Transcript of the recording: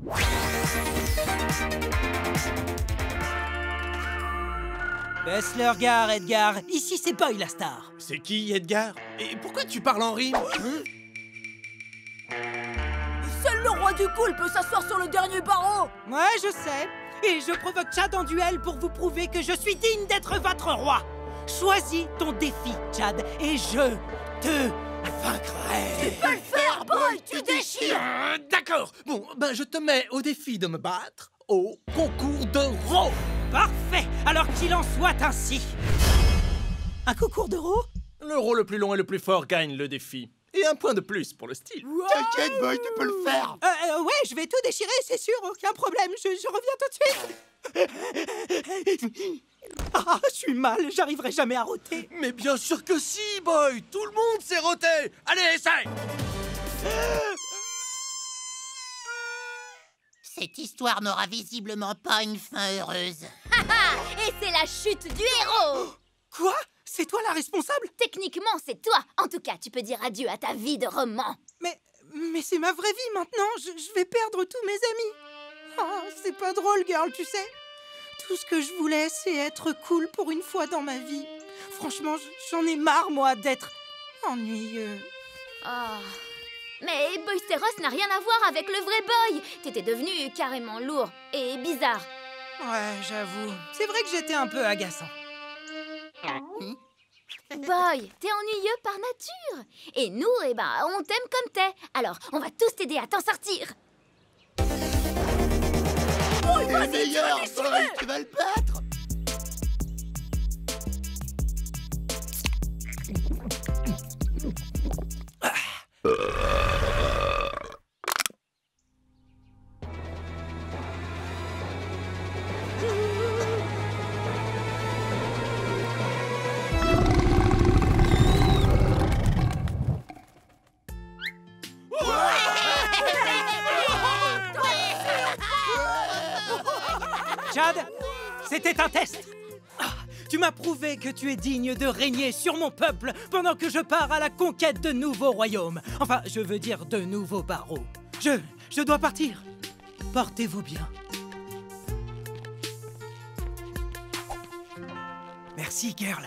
Baisse le regard, Edgar. Ici, c'est Boy la star. C'est qui, Edgar? Et pourquoi tu parles en rime? Seul le roi du cool peut s'asseoir sur le dernier barreau. Ouais, je sais. Et je provoque Chad en duel pour vous prouver que je suis digne d'être votre roi. Choisis ton défi, Chad, et je te vaincrai. Tu peux le faire, Boy, tu déchires. D'accord. Bon, ben je te mets au défi de me battre au concours de Raw. Parfait. Alors qu'il en soit ainsi. Un concours d'euros? Le Raw le plus long et le plus fort gagne le défi. Et un point de plus pour le style. T'inquiète, Boy, tu peux le faire. Ouais, je vais tout déchirer, c'est sûr, aucun problème. Je reviens tout de suite. Ah, je suis mal, j'arriverai jamais à roter. Mais bien sûr que si, Boy. Tout le monde sait roter. Allez, essaye. Cette histoire n'aura visiblement pas une fin heureuse. Et c'est la chute du héros. Quoi? C'est toi la responsable? Techniquement, c'est toi. En tout cas, tu peux dire adieu à ta vie de roman. Mais c'est ma vraie vie maintenant. Je vais perdre tous mes amis. Oh, c'est pas drôle, girl, tu sais. Tout ce que je voulais, c'est être cool pour une fois dans ma vie. Franchement, j'en ai marre, moi, d'être ennuyeux. Oh. Mais Boisteros n'a rien à voir avec le vrai Boy. T'étais devenu carrément lourd et bizarre. Ouais, j'avoue. C'est vrai que j'étais un peu agaçant. Boy, t'es ennuyeux par nature. Et nous, on t'aime comme t'es. Alors, on va tous t'aider à t'en sortir. T'es le meilleur, Boy, tu vas le battre. Chad, c'était un test. Tu m'as prouvé que tu es digne de régner sur mon peuple pendant que je pars à la conquête de nouveaux royaumes. Enfin, je veux dire de nouveaux barreaux. Je dois partir. Portez-vous bien. Merci, girl.